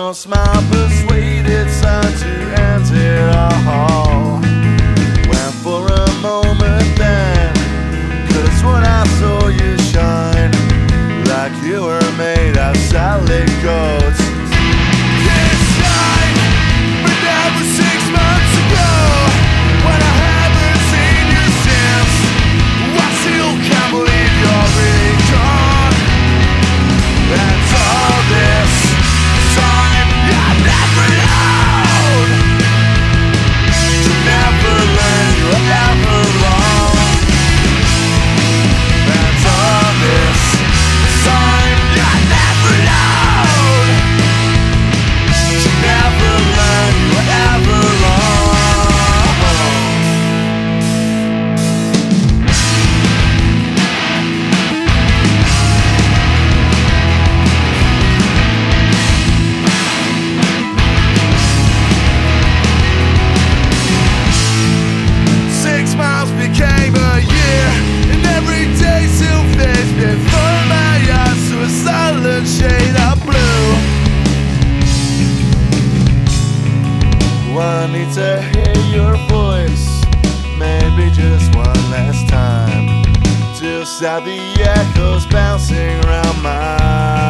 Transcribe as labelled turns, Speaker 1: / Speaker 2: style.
Speaker 1: your smile persuaded son to enter our hall. Went for a moment then, 'cause when I saw you shine, like you were made of solid gold. This time, but that was 6 months ago, when I haven't seen you since. I still can't believe you're really gone. And all this time, I never known to never learn you were ever wrong. And all this time, I never known to never learn you were ever wrong. 6 miles became a year, and every day still fades before my eyes to a silent shade of blue. I need to hear your voice, maybe just one last time, to stop the echoes bouncing around my